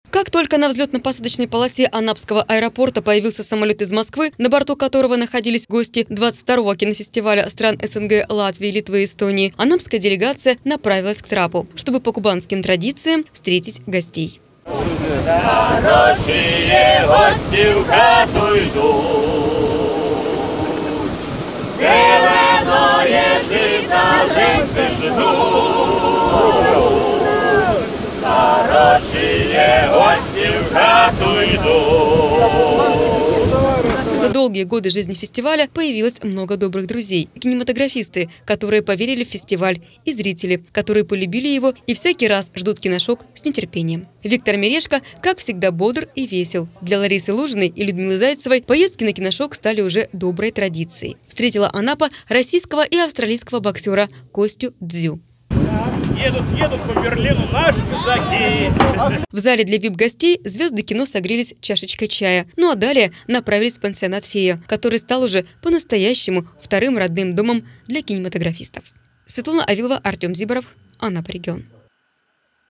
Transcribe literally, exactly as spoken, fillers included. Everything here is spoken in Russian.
Как только на взлетно-посадочной полосе Анапского аэропорта появился самолет из Москвы, на борту которого находились гости двадцать второго кинофестиваля стран СНГ, Латвии, Литвы и Эстонии, анапская делегация направилась к трапу, чтобы по кубанским традициям встретить гостей. Хорошие гости в хату идут, зеленое жито женщин ждут. Хорошие гости в хату идут. За долгие годы жизни фестиваля появилось много добрых друзей. Кинематографисты, которые поверили в фестиваль, и зрители, которые полюбили его и всякий раз ждут киношок с нетерпением. Виктор Мережко, как всегда, бодр и весел. Для Ларисы Лужиной и Людмилы Зайцевой поездки на киношок стали уже доброй традицией. Встретила Анапа российского и австралийского боксера Костю Дзю. Едут, едут по Берлину наши казаки. В зале для вип-гостей звезды кино согрелись чашечкой чая. Ну а далее направились в пансионат «Фея», который стал уже по-настоящему вторым родным домом для кинематографистов. Светлана Авилова, Артем Зиборов, Анапа регион.